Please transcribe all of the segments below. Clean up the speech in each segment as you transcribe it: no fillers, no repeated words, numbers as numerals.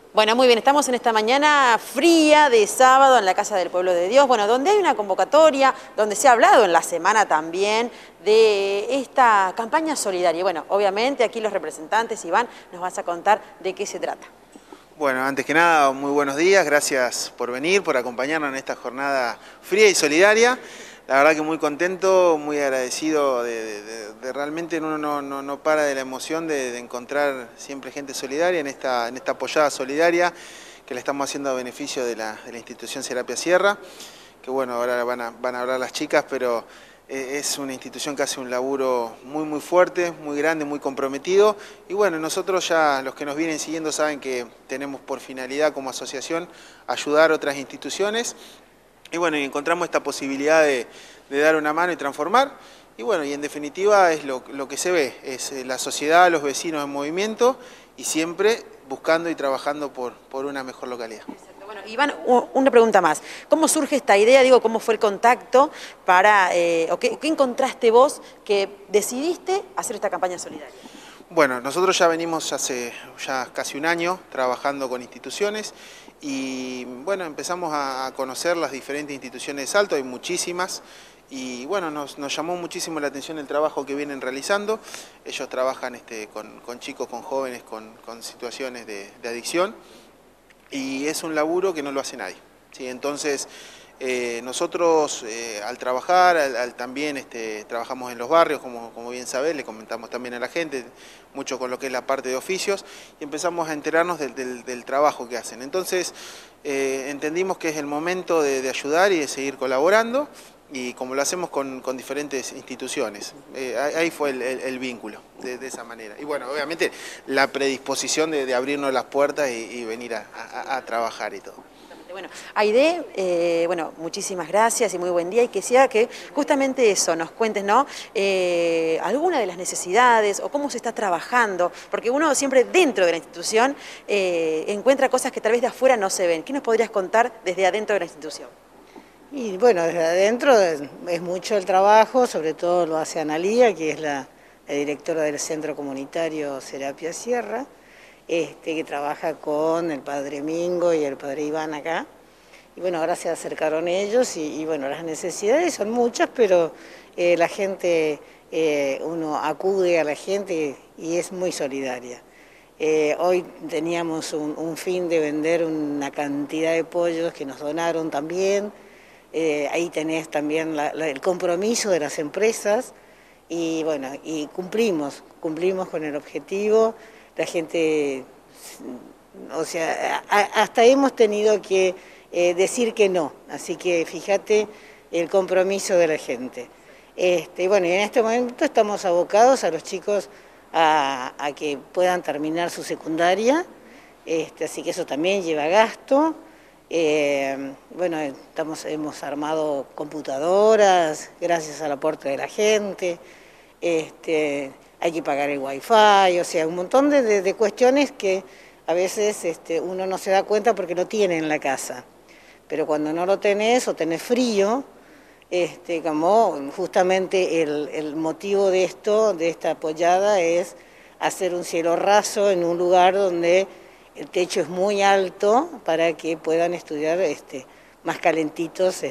Bueno, muy bien, estamos en esta mañana fría de sábado en la Casa del Pueblo de Dios, bueno, donde hay una convocatoria, donde se ha hablado en la semana también de esta campaña solidaria. Y bueno, obviamente aquí los representantes, Iván, nos vas a contar de qué se trata. Bueno, antes que nada, muy buenos días, gracias por venir, por acompañarnos en esta jornada fría y solidaria. La verdad que muy contento, muy agradecido de realmente uno no para de la emoción de encontrar siempre gente solidaria en esta apoyada solidaria que le estamos haciendo a beneficio de la institución Serapia Sierra, que bueno, ahora van a hablar las chicas, pero es una institución que hace un laburo muy fuerte, muy grande, muy comprometido. Y bueno, nosotros ya, los que nos vienen siguiendo saben que tenemos por finalidad como asociación ayudar a otras instituciones. Y bueno, y encontramos esta posibilidad de dar una mano y transformar. Y bueno, y en definitiva es lo que se ve, es la sociedad, los vecinos en movimiento y siempre buscando y trabajando por una mejor localidad. Bueno, Iván, una pregunta más. ¿Cómo surge esta idea? Digo, ¿cómo fue el contacto para, o qué encontraste vos que decidiste hacer esta campaña solidaria? Bueno, nosotros ya venimos hace ya casi un año trabajando con instituciones y bueno, empezamos a conocer las diferentes instituciones de Salto, hay muchísimas. Y bueno, nos llamó muchísimo la atención el trabajo que vienen realizando. Ellos trabajan con chicos, con jóvenes, con situaciones de adicción. Y es un laburo que no lo hace nadie, ¿sí? Entonces, nosotros al trabajar, también trabajamos en los barrios, como bien sabés, le comentamos también a la gente, mucho con lo que es la parte de oficios, y empezamos a enterarnos del trabajo que hacen. Entonces, entendimos que es el momento de ayudar y de seguir colaborando, y como lo hacemos con diferentes instituciones. Ahí fue el vínculo, de esa manera. Y bueno, obviamente la predisposición de abrirnos las puertas y venir a trabajar y todo. Bueno, Aide, bueno, muchísimas gracias y muy buen día, y quisiera que justamente eso nos cuentes, ¿no? Alguna de las necesidades o cómo se está trabajando, porque uno siempre dentro de la institución encuentra cosas que tal vez de afuera no se ven. ¿Qué nos podrías contar desde adentro de la institución? Y bueno, desde adentro es mucho el trabajo, sobre todo lo hace Analía, que es la directora del Centro Comunitario Serapia Sierra, que trabaja con el padre Mingo y el padre Iván acá. Y bueno, ahora se acercaron ellos y bueno, las necesidades son muchas, pero la gente, uno acude a la gente y es muy solidaria. Hoy teníamos un fin de vender una cantidad de pollos que nos donaron también. Ahí tenés también el compromiso de las empresas y bueno, y cumplimos con el objetivo. La gente, o sea, hasta hemos tenido que decir que no, así que fíjate el compromiso de la gente. Bueno, y en este momento estamos abocados a los chicos a que puedan terminar su secundaria, así que eso también lleva gasto. Bueno, hemos armado computadoras gracias al aporte de la gente, hay que pagar el wifi, o sea, un montón de cuestiones que a veces uno no se da cuenta porque lo tiene en la casa, pero cuando no lo tenés o tenés frío, como justamente el motivo de esta apoyada es hacer un cielo raso en un lugar donde el techo es muy alto para que puedan estudiar más calentitos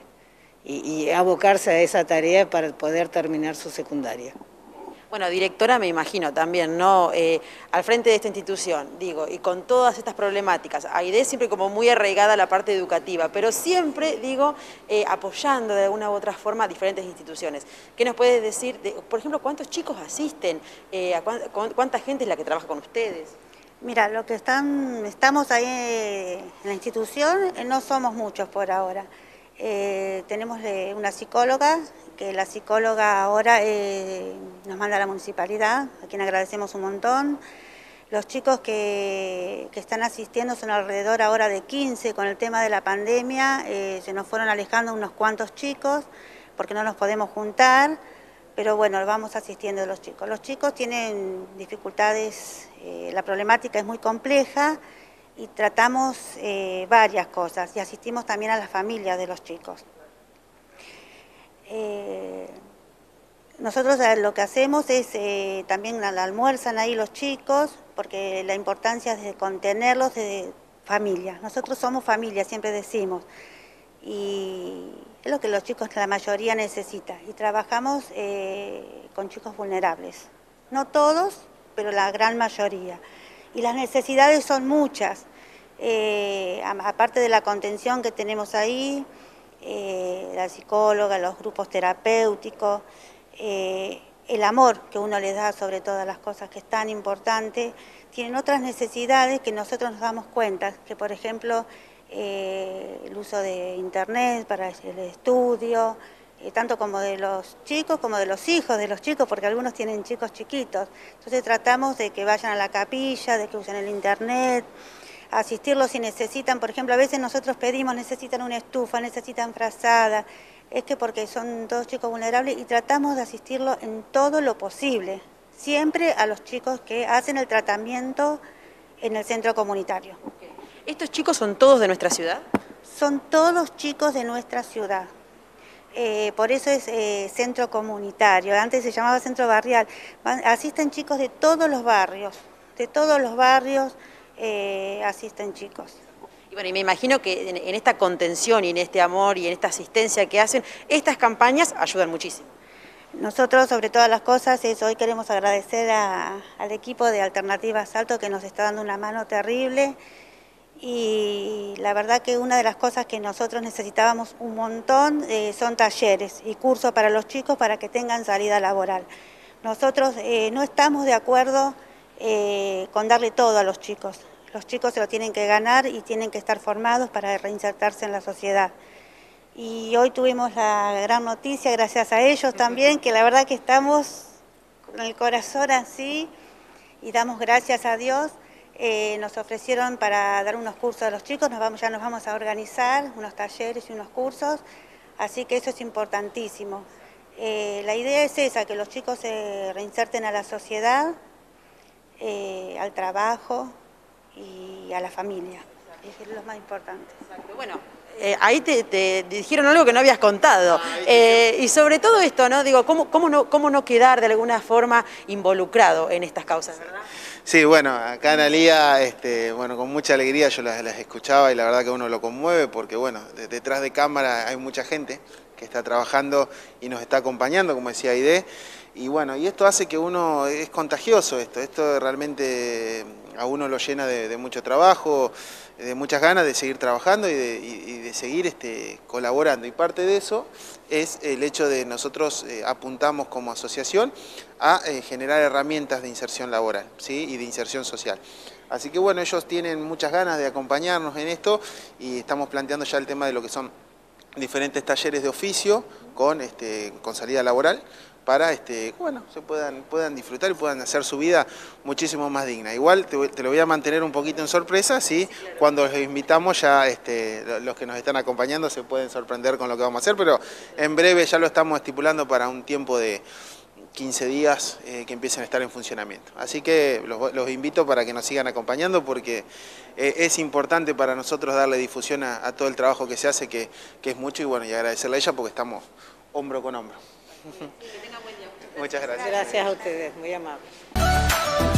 y abocarse a esa tarea para poder terminar su secundaria. Bueno, directora, me imagino también, ¿no? Al frente de esta institución, digo, y con todas estas problemáticas, Aide siempre como muy arraigada a la parte educativa, pero siempre, digo, apoyando de alguna u otra forma a diferentes instituciones. ¿Qué nos puedes decir, por ejemplo, cuántos chicos asisten, cuánta gente es la que trabaja con ustedes? Mira, lo que estamos ahí en la institución, no somos muchos por ahora. Tenemos una psicóloga, que la psicóloga ahora nos manda a la municipalidad, a quien agradecemos un montón. Los chicos que están asistiendo son alrededor ahora de 15, con el tema de la pandemia, se nos fueron alejando unos cuantos chicos, porque no nos podemos juntar, pero bueno, vamos asistiendo a los chicos. Los chicos tienen dificultades, la problemática es muy compleja y tratamos varias cosas y asistimos también a las familias de los chicos. Nosotros lo que hacemos es, también almuerzan ahí los chicos, porque la importancia es de contenerlos de familia. Nosotros somos familia, siempre decimos, y es lo que los chicos, la mayoría necesita. Y trabajamos con chicos vulnerables, no todos, pero la gran mayoría. Y las necesidades son muchas, aparte de la contención que tenemos ahí, la psicóloga, los grupos terapéuticos, el amor que uno les da sobre todas las cosas, que es tan importante. Tienen otras necesidades que nosotros nos damos cuenta, que por ejemplo el uso de internet para el estudio, tanto como de los chicos como de los hijos de los chicos, porque algunos tienen chicos chiquitos. Entonces tratamos de que vayan a la capilla, de que usen el internet, asistirlos si necesitan. Por ejemplo, a veces nosotros pedimos, necesitan una estufa, necesitan frazada, es que porque son todos chicos vulnerables, y tratamos de asistirlos en todo lo posible, siempre a los chicos que hacen el tratamiento en el centro comunitario. ¿Estos chicos son todos de nuestra ciudad? Son todos chicos de nuestra ciudad. Por eso es centro comunitario, antes se llamaba centro barrial. Asisten chicos de todos los barrios, asisten chicos. Y bueno, y me imagino que en esta contención y en este amor y en esta asistencia que hacen, estas campañas ayudan muchísimo. Nosotros, sobre todas las cosas, hoy queremos agradecer al equipo de Alternativa Salto, que nos está dando una mano terrible. Y la verdad que una de las cosas que nosotros necesitábamos un montón son talleres y cursos para los chicos para que tengan salida laboral. Nosotros no estamos de acuerdo con darle todo a los chicos. Los chicos se lo tienen que ganar y tienen que estar formados para reinsertarse en la sociedad. Y hoy tuvimos la gran noticia, gracias a ellos también, que la verdad que estamos con el corazón así y damos gracias a Dios. Nos ofrecieron para dar unos cursos a los chicos, ya nos vamos a organizar, unos talleres y unos cursos, así que eso es importantísimo. La idea es esa, que los chicos se reinserten a la sociedad, al trabajo y a la familia, es lo más importante. Exacto. Bueno, ahí te dijeron algo que no habías contado, y sobre todo esto, ¿no? Digo, ¿cómo no quedar de alguna forma involucrado en estas causas, verdad? Sí, bueno, acá en Alía, bueno, con mucha alegría yo las escuchaba y la verdad que uno lo conmueve porque, bueno, detrás de cámara hay mucha gente que está trabajando y nos está acompañando, como decía Aide, y bueno, y esto hace que uno, es contagioso esto realmente a uno lo llena de mucho trabajo, de muchas ganas de seguir trabajando y de seguir colaborando, y parte de eso es el hecho de nosotros apuntamos como asociación a generar herramientas de inserción laboral, ¿sí? Y de inserción social. Así que bueno, ellos tienen muchas ganas de acompañarnos en esto y estamos planteando ya el tema de lo que son diferentes talleres de oficio con salida laboral para bueno, se puedan disfrutar y puedan hacer su vida muchísimo más digna. Igual te lo voy a mantener un poquito en sorpresa, ¿sí? Cuando los invitamos ya los que nos están acompañando se pueden sorprender con lo que vamos a hacer, pero en breve ya lo estamos estipulando para un tiempo de 15 días que empiecen a estar en funcionamiento. Así que los invito para que nos sigan acompañando porque es importante para nosotros darle difusión a todo el trabajo que se hace, que es mucho, y bueno, y agradecerle a ella porque estamos hombro con hombro. Que tenga buen día. Muchas gracias. Gracias a ustedes, muy amables.